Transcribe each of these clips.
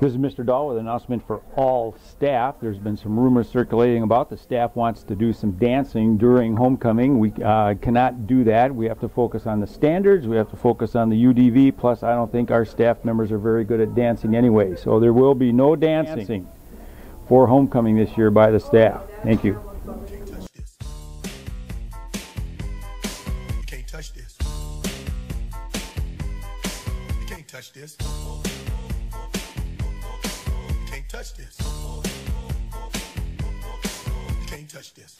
This is Mr. Dahl with an announcement for all staff. There's been some rumors circulating about the staff wants to do some dancing during homecoming. We cannot do that. We have to focus on the standards. We have to focus on the UDV. Plus, I don't think our staff members are very good at dancing anyway. So there will be no dancing for homecoming this year by the staff. Thank you. You can't touch this. You can't touch this. You can't touch this. You can't touch this.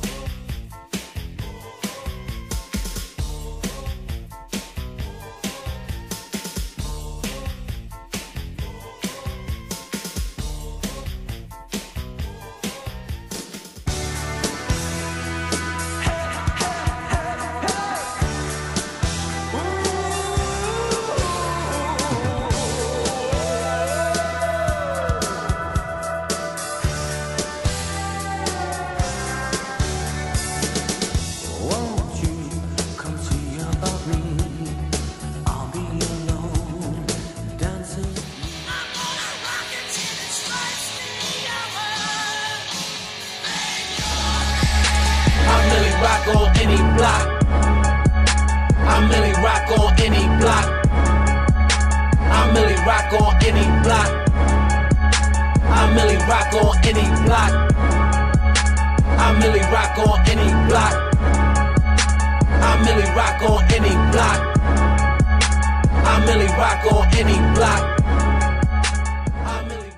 Rock on any block. I'm Millie rock on any block. I'm Millie rock on any block. I'm Millie rock on any block. I'm Millie rock on any block. I'm Millie rock on any block. I'm Millie rock on any block. I'm Millie.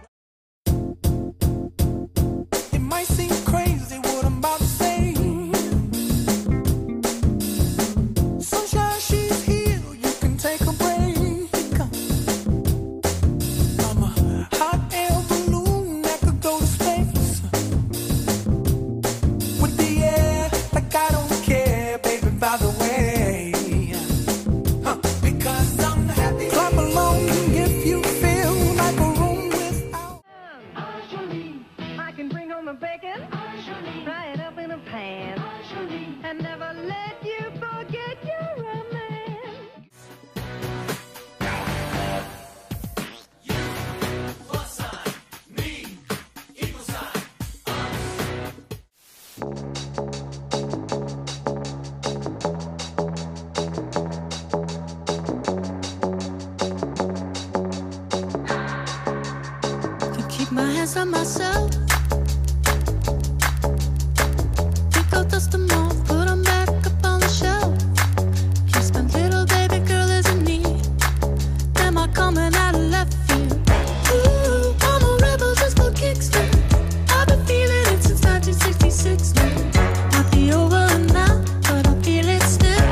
It might seem crazy what I'm about to say. Sunshine, she's here, you can take a break. I'm a hot air balloon that could go to space. With the air, like I don't care, baby, by the way. Because I'm happy. Clap along if you feel like a room without. I can bring home the bacon, fry it up in a pan, and never let you forget your romance. Can keep my hands on myself. Think I'll dust them off, put them back up on the shelf. Yes, my little baby girl is in need. Am I coming out of left field? Ooh, I'm a rebel just for kicks now. I've been feeling it since 1966 now. Might be over now, but I feel it still.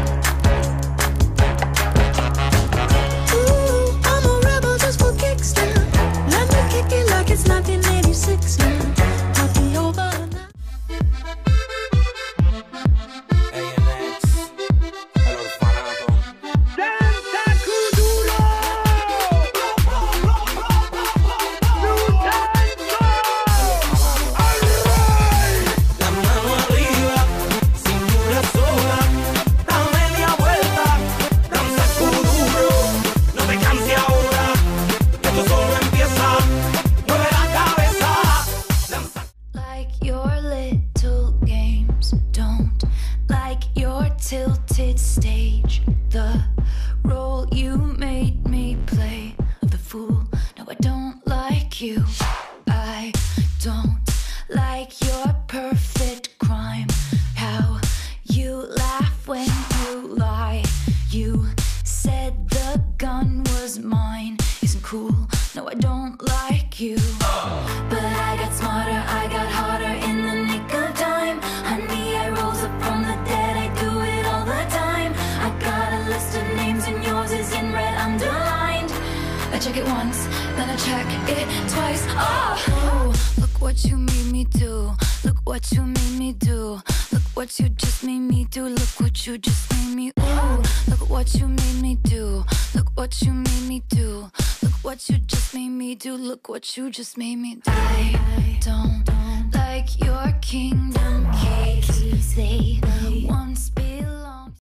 Ooh, I'm a rebel just for kicks now. Let me kick it like it's 1986 now. Might be over now. Like your little games, don't like your tilted stage. The role you made me play of the fool. No, I don't like you. I don't like your perfect crime. How you laugh when you lie. You said the gun was mine. Isn't cool. No, I don't like you. But I got smarter, I got harder in the nick of time. Honey, I rose up from the dead, I do it all the time. I got a list of names and yours is in red underlined. I check it once, then I check it twice. Oh, look what you made me do. Look what you made me do. Look what you just made me do. Look what you just made me. Ooh, look what you made me do. Look what you made me do. Look what you just made me do. Look what you just made me do. I don't like your king